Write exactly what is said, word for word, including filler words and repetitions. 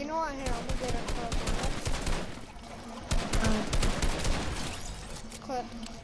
know what? Here, I'm gonna get a clip on it. Uh, Clip.